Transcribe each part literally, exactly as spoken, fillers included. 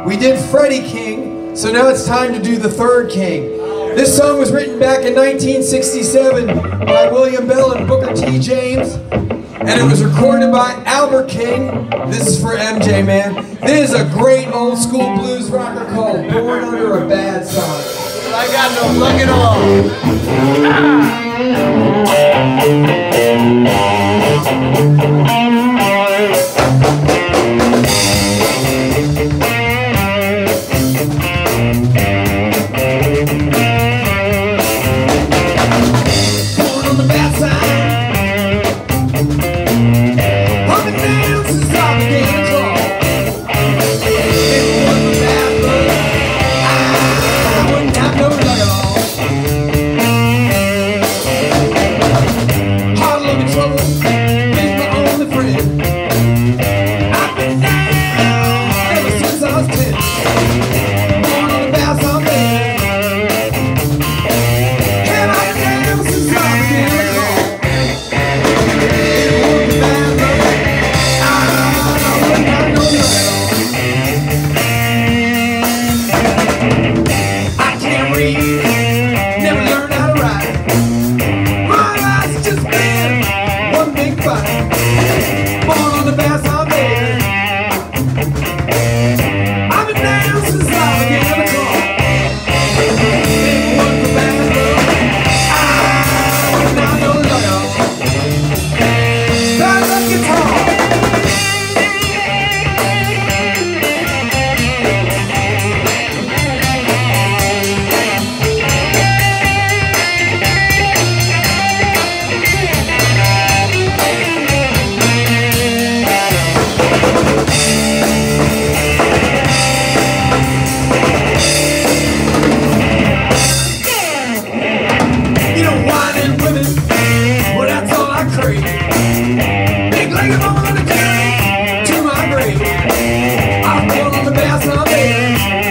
We did Freddie King, so now it's time to do the third King. This song was written back in nineteen sixty-seven by William Bell and Booker T. James, and it was recorded by Albert King. This is for M J, man. This is a great old school blues rocker called Born Under a Bad Sign. I got no luck at all. Born on the bad side. Hunger down since I began to crawl. It was a bad look. I wouldn't have no luck at all. Hard luck and trouble is my only friend. I've been down ever since I was ten. Born on the bad side, baby. And I've been down since I began to crawl. It was a bad look. I wouldn't have no luck at all. I can't read, never learned how to write. My life's just been one big fight. Born on the bad side, baby. I've been down since I began to crawl. It was a bad look. I wouldn't have no luck at all. Bad luck guitar. You know, wine and women, well, that's all I crave. Big leg of on the journey to my grave. I'm born on the bad side, baby.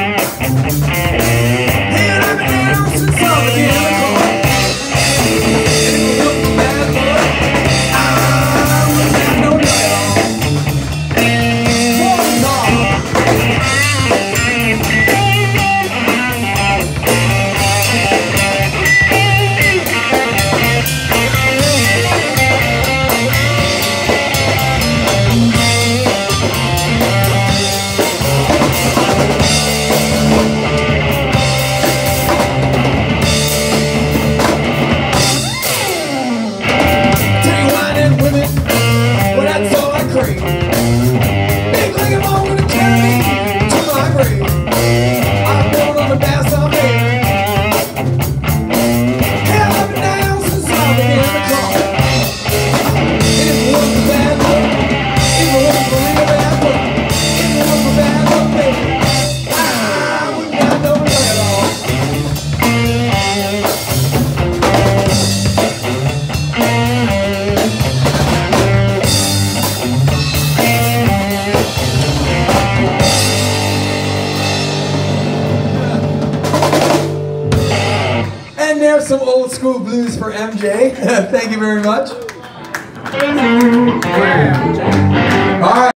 And I've been down since I began to crawl. And it was a bad look. I wouldn't have no luck at all. One dog. Tell you wine and women, well, that's all I crave. Big leg of on the journey to my grave. I'm born on the bad side, baby. Hell, I've been down since I began to crawl. And it was a bad look. It was a real bad look. It was a bad look, baby. I wouldn't have no luck at all. And there's some old school blues for M J. Thank you very much. All right.